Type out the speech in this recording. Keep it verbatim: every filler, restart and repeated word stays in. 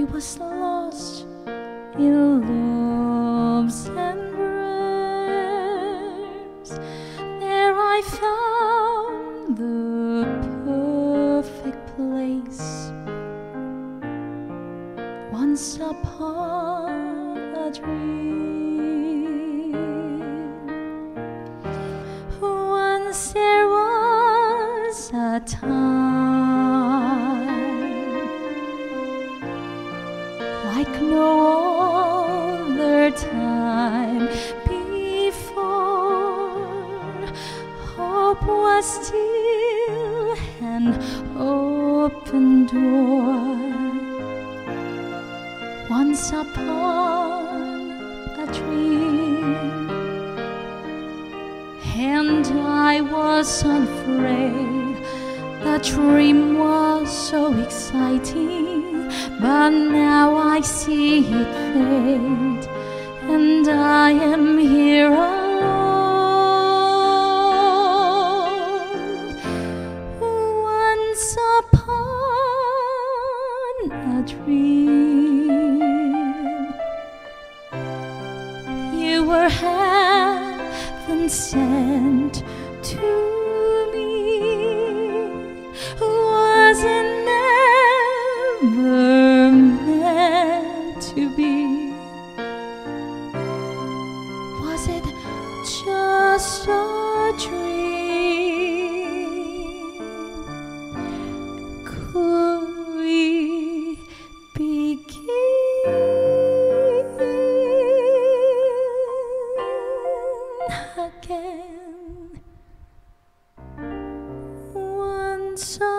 was lost in loops and rhythms. There I found the perfect place. Once upon a dream, once there was a time like no other time before. Hope was still an open door. Once upon a dream, and I was unafraid. The dream was so exciting, but now I see it fade, and I am here alone. Once upon a dream, you were heaven sent to me. Was it never meant to be? Was it just a dream? Could we begin again? Once